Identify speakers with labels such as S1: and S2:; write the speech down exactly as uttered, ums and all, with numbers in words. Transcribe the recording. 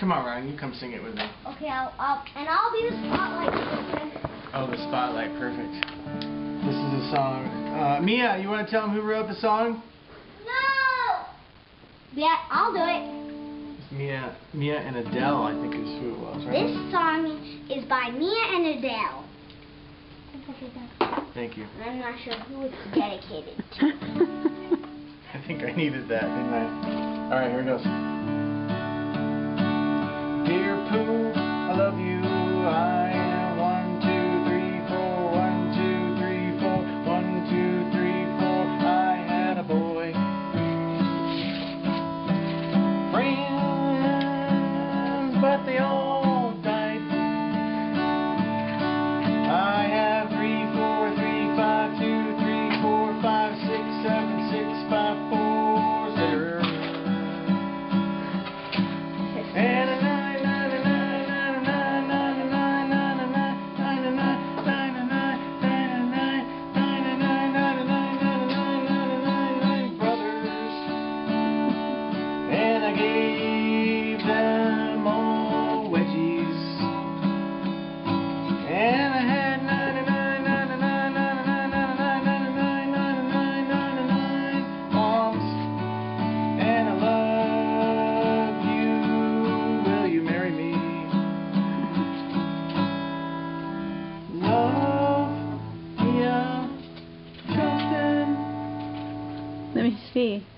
S1: Come on, Ryan, you come sing it with me.
S2: Okay, I'll, I'll and I'll be the spotlight.
S1: Oh, the spotlight, perfect. This is a song. Uh, Mia, you want to tell them who wrote the song?
S2: No! Yeah, I'll do it.
S1: It's Mia, Mia and Adele, I think is who it was, right?
S2: This song is by Mia and Adele.
S1: Thank you.
S2: I'm not sure who it's dedicated to.
S1: I think I needed that, didn't I? Alright, here it goes. Dear Pooh, I love you. I am one, two, three, four. One, two, three, four. One, two, three, four. I had a boy. Friends, but they all died. I have three, four, three, five, two, three, four, five, six, seven, six, five, four, zero. And a nine, nine, nine, nine, nine, nine, nine, nine, nine, nine, nine, nine, nine, nine brothers. And I gave them all wedgies. And I had ninety-nine, ninety-nine, ninety-nine, ninety-nine, ninety-nine, ninety-nine, ninety-nine moms. And I love you. Will you marry me? Love, Mia, Justin.
S3: Let me see.